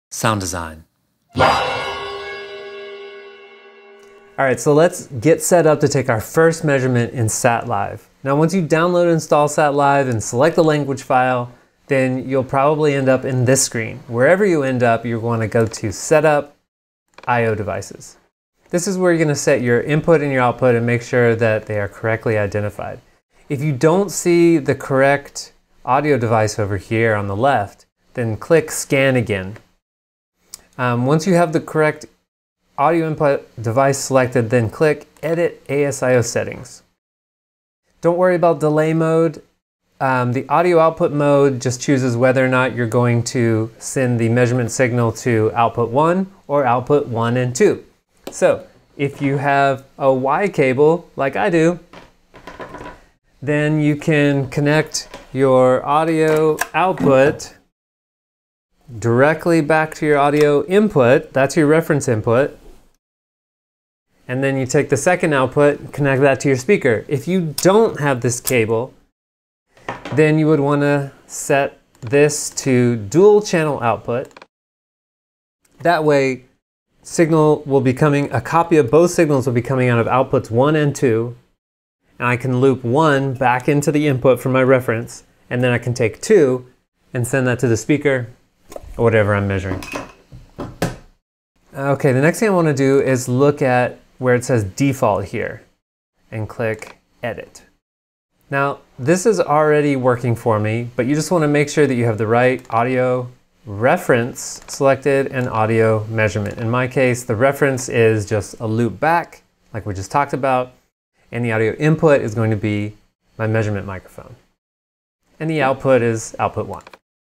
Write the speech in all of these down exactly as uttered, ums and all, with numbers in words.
Sound design. Alright, so let's get set up to take our first measurement in SATlive. Now once you download and install SATlive and select the language file, then you'll probably end up in this screen. Wherever you end up, you're going to go to Setup, I O Devices. This is where you're going to set your input and your output and make sure that they are correctly identified. If you don't see the correct audio device over here on the left, then click Scan again. Um, once you have the correct audio input device selected, then click Edit A S I O Settings. Don't worry about delay mode. Um, the audio output mode just chooses whether or not you're going to send the measurement signal to output one or output one and two. So if you have a Y cable, like I do, then you can connect your audio output directly back to your audio input. That's your reference input. And then you take the second output and connect that to your speaker. If you don't have this cable, then you would want to set this to dual channel output. That way, signal will be coming, a copy of both signals will be coming out of outputs one and two. And I can loop one back into the input from my reference. And then I can take two and send that to the speaker or whatever I'm measuring. Okay, the next thing I want to do is look at where it says default here and click Edit. Now, this is already working for me, but you just want to make sure that you have the right audio reference selected and audio measurement. In my case, the reference is just a loop back, like we just talked about, and the audio input is going to be my measurement microphone. And the output is output one.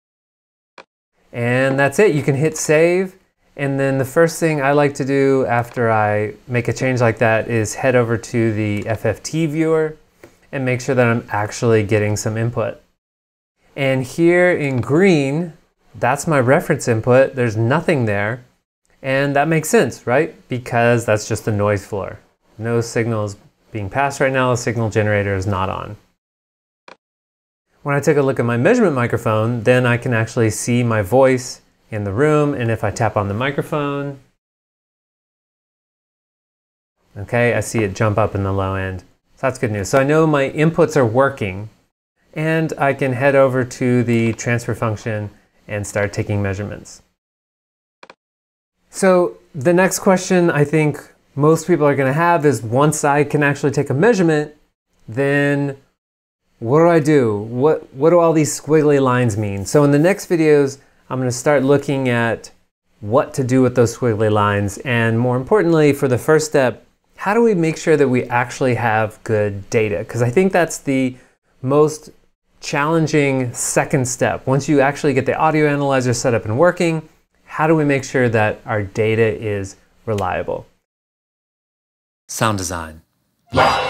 And that's it. You can hit save. And then the first thing I like to do after I make a change like that is head over to the F F T viewer and make sure that I'm actually getting some input. And here in green, that's my reference input. There's nothing there. And that makes sense, right? Because that's just the noise floor. No signal is being passed right now. The signal generator is not on. When I take a look at my measurement microphone, then I can actually see my voice in the room, and if I tap on the microphone, okay, I see it jump up in the low end. So that's good news. So I know my inputs are working, and I can head over to the transfer function and start taking measurements. So the next question I think most people are gonna have is, once I can actually take a measurement, then what do I do? What, what do all these squiggly lines mean? So in the next videos, I'm going to start looking at what to do with those squiggly lines, and more importantly, for the first step, how do we make sure that we actually have good data? Because I think that's the most challenging second step. Once you actually get the audio analyzer set up and working, how do we make sure that our data is reliable? Sound design.